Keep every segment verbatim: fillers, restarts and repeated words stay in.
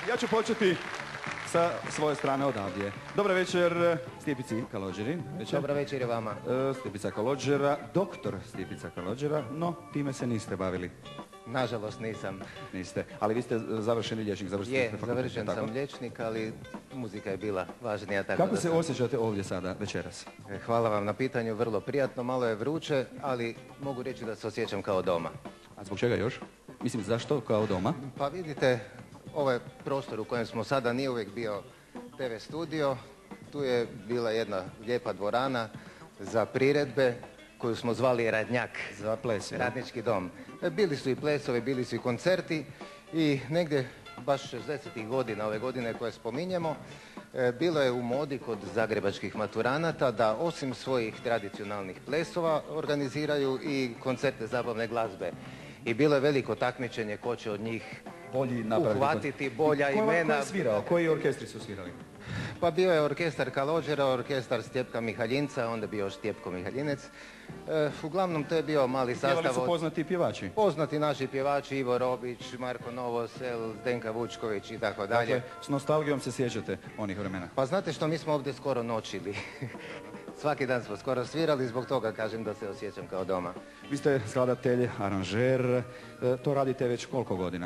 Ja ću početi sa svoje strane odavdje. Dobar večer Stipici Kalogjeri. Dobar večer i vama. Stipica Kalogjera, doktor Stipica Kalogjera, no time se niste bavili. Nažalost nisam. Niste, ali vi ste završeni liječnik, završili ste Je, fakultet, završen tako? sam liječnik, ali muzika je bila važnija. Tako Kako da se sam... osjećate ovdje sada, večeras? E, Hvala vam na pitanju, vrlo prijatno, malo je vruće, ali mogu reći da se osjećam kao doma. A zbog čega još? Mislim, zašto kao doma? Pa vidite, ovaj prostor u kojem smo sada nije uvijek bio te ve studio. Tu je bila jedna lijepa dvorana za priredbe koju smo zvali Radnjak. Za ples, ja? Radnički dom. E, Bili su i plesovi, bili su i koncerti i negdje baš šezdesetih godina, ove godine koje spominjemo, e, bilo je u modi kod zagrebačkih maturanata da osim svojih tradicionalnih plesova organiziraju i koncerte zabavne glazbe. I bilo je veliko takmičenje ko će od njih Bolji napraviti. uhvatiti bolja Ko- imena. Ko je svirao? Koji orkestri su svirali? Pa bio je orkestar Kalogjera, orkestar Stjepka Mihaljinca, onda bio još Stjepko Mihaljinec. E, uglavnom to je bio mali sastav Pjevali su od poznati pjevači. poznati naši pjevači, Ivo Robić, Marko Novosel, Zdenka Vučković i tako dalje. Dakle, s nostalgijom se sjećate onih vremena. Pa znate što, mi smo ovdje skoro noćili. Svaki dan smo skoro svirali, zbog toga kažem da se osjećam kao doma. Vi ste skladatelj, aranžer, e, to radite već koliko godina?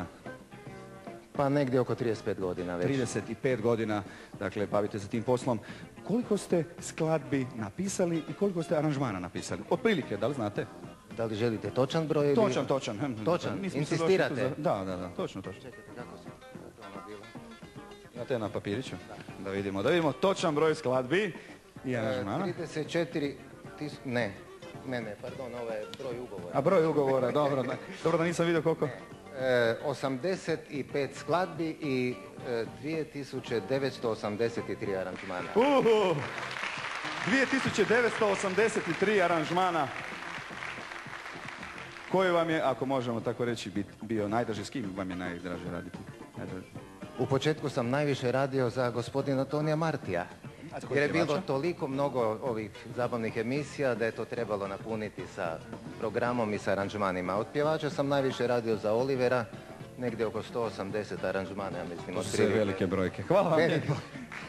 Pa negdje oko trideset pet godina već. trideset pet godina, dakle, bavite se tim poslom. Koliko ste skladbi napisali i koliko ste aranžmana napisali? Otprilike, da li znate? Da li želite točan broj ili... Točan, točan. Hm, Točan? mi smo se Insistirate? došli tu za- Da, da, da, točno, točno. Čekajte, kako se doma bilo? Imate na papiriću? Da vidimo, da vidimo točan broj skladbi i aranžmana. trideset četiri tis... Ne, ne, ne, pardon, ovo je broj ugovora. A broj ugovora, dobro, da, dobro da nisam vidio koliko. E, osamdeset pet skladbi i e, dvije tisuće devetsto osamdeset tri aranžmana. Uhu! dvije tisuće devetsto osamdeset tri aranžmana. Koji vam je, ako možemo tako reći, bit- bio najdraži, s kim vam je najdraže raditi? Najdraže. U početku sam najviše radio za gospodina Tonija Martija. A za kojeg Jer je bilo pjevača? toliko mnogo ovih zabavnih emisija da je to trebalo napuniti sa programom i sa aranžmanima. Od pjevača sam najviše radio za Olivera, negdje oko sto osamdeset aranžmana, ja mislim. To su sve otprilike. velike brojke. Hvala vam Veliko. lijepo.